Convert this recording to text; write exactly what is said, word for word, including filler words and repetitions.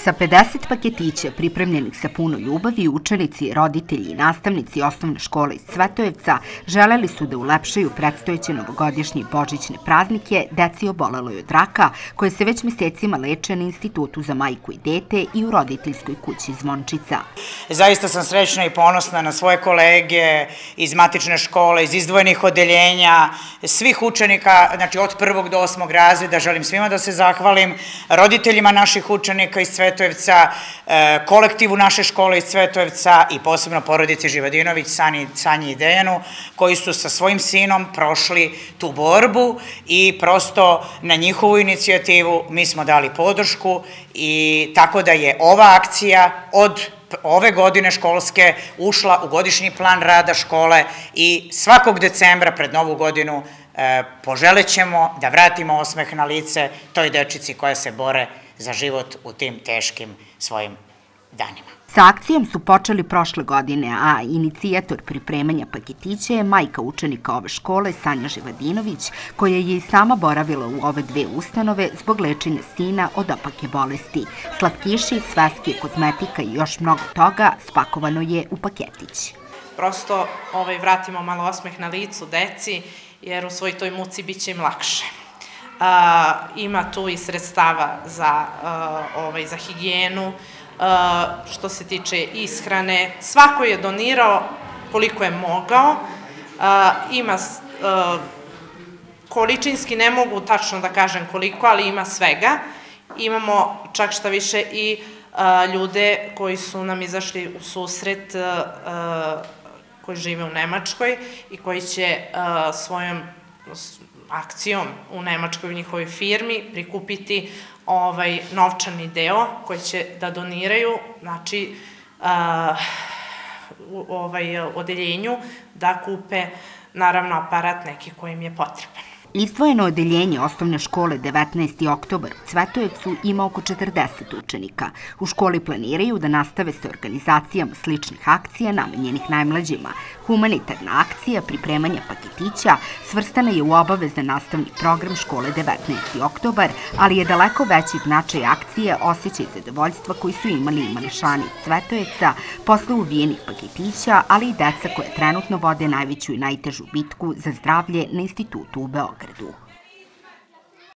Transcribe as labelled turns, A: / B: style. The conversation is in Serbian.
A: Sa pedeset paketića pripremljenih sa puno ljubavi, učenici, roditelji i nastavnici osnovne škole iz Cvetojevca želeli su da ulepšaju predstojeće novogodišnje i božićne praznike deci oboleloj od raka, koje se već mesecima leče na Institutu za majku i dete i u roditeljskoj kući Zvončica.
B: Zaista sam srećna i ponosna na svoje kolege iz matične škole, iz izdvojenih odeljenja, svih učenika, znači od prvog do osmog razreda. Želim svima da se zahvalim, roditeljima naših učenika iz Cvetojevca, kolektivu naše škole iz Cvetojevca i posebno porodici Živadinović, Sanji i Dejanu, koji su sa svojim sinom prošli tu borbu i prosto na njihovu inicijativu mi smo dali podršku i tako da je ova akcija od ove godine školske ušla u godišnji plan rada škole i svakog decembra pred Novu godinu poželet ćemo da vratimo osmeh na lice toj dečici koja se bore za život u tim teškim svojim danima.
A: Sa akcijom su počeli prošle godine, a inicijator pripremanja paketića je majka učenika ove škole, Sanja Živadinović, koja je i sama boravila u ove dve ustanove zbog lečenja sina od opake bolesti. Slatkiši, sveske, kozmetika i još mnogo toga spakovano je u paketić.
C: Prosto vratimo malo osmeh na licu deci, jer u svoj toj muci bit će im lakše. Ima tu i sredstava za higijenu, što se tiče ishrane. Svako je donirao koliko je mogao. Ima, količinski ne mogu tačno da kažem koliko, ali ima svega. Imamo čak šta više i ljude koji su nam izašli u susret, koji žive u Nemačkoj i koji će svojom akcijom u Nemačkoj u njihovoj firmi prikupiti novčani deo koji će da doniraju, znači, u odeljenju da kupe, naravno, aparat neki koji im je potreban.
A: Izdvojeno odeljenje osnovne škole devetnaesti oktobar u Cvetojevcu ima oko četrdeset učenika. U školi planiraju da nastave sa organizacijama sličnih akcija namenjenih najmlađima. Humanitarna akcija pripremanja paketića svrstana je u obavezan nastavni program škole devetnaesti oktobar, ali je daleko veći značaj akcije osjećaj zadovoljstva koji su imali i mališani iz Cvetojevca posle uvijenih paketića, ali i deca koje trenutno vode najveću i najtežu bitku za zdravlje na Institutu u Beogradu.